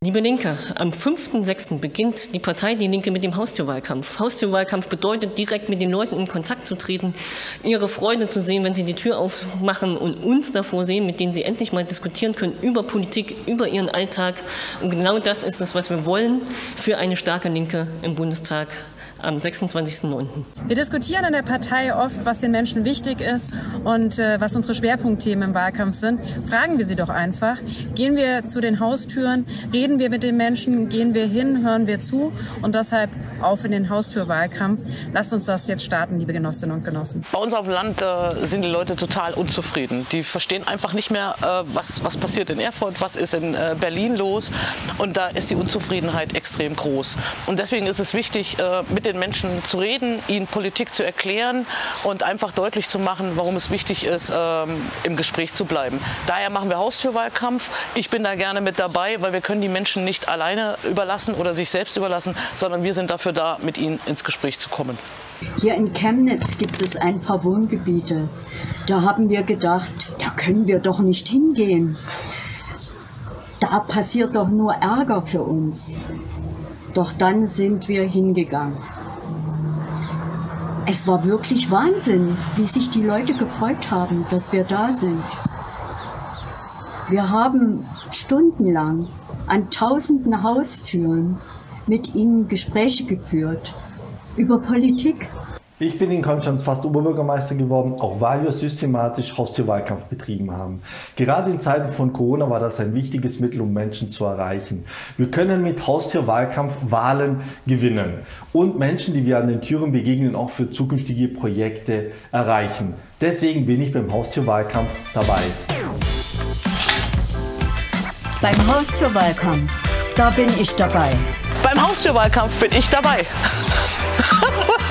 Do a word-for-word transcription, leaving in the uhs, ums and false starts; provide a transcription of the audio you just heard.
Liebe Linke, am fünften sechsten beginnt die Partei Die Linke mit dem Haustürwahlkampf. Haustürwahlkampf bedeutet, direkt mit den Leuten in Kontakt zu treten, ihre Freude zu sehen, wenn sie die Tür aufmachen und uns davor sehen, mit denen sie endlich mal diskutieren können über Politik, über ihren Alltag. Und genau das ist es, was wir wollen für eine starke Linke im Bundestag am sechsundzwanzigsten neunten Wir diskutieren in der Partei oft, was den Menschen wichtig ist und äh, was unsere Schwerpunktthemen im Wahlkampf sind. Fragen wir sie doch einfach. Gehen wir zu den Haustüren, reden wir mit den Menschen, gehen wir hin, hören wir zu und deshalb auf in den Haustürwahlkampf. Lasst uns das jetzt starten, liebe Genossinnen und Genossen. Bei uns auf dem Land äh, sind die Leute total unzufrieden. Die verstehen einfach nicht mehr, äh, was, was passiert in Erfurt, was ist in äh, Berlin los. Und da ist die Unzufriedenheit extrem groß. Und deswegen ist es wichtig, äh, mit den Menschen zu reden, ihnen Politik zu erklären und einfach deutlich zu machen, warum es wichtig ist, ähm, im Gespräch zu bleiben. Daher machen wir Haustürwahlkampf. Ich bin da gerne mit dabei, weil wir können die Menschen nicht alleine überlassen oder sich selbst überlassen, sondern wir sind dafür da, mit ihnen ins Gespräch zu kommen. Hier in Chemnitz gibt es ein paar Wohngebiete. Da haben wir gedacht, da können wir doch nicht hingehen. Da passiert doch nur Ärger für uns. Doch dann sind wir hingegangen. Es war wirklich Wahnsinn, wie sich die Leute gefreut haben, dass wir da sind. Wir haben stundenlang an tausenden Haustüren mit ihnen Gespräche geführt über Politik. Ich bin in Konstanz fast Oberbürgermeister geworden, auch weil wir systematisch Haustürwahlkampf betrieben haben. Gerade in Zeiten von Corona war das ein wichtiges Mittel, um Menschen zu erreichen. Wir können mit Haustürwahlkampf Wahlen gewinnen und Menschen, die wir an den Türen begegnen, auch für zukünftige Projekte erreichen. Deswegen bin ich beim Haustürwahlkampf dabei. Beim Haustürwahlkampf, da bin ich dabei. Beim Haustürwahlkampf bin ich dabei.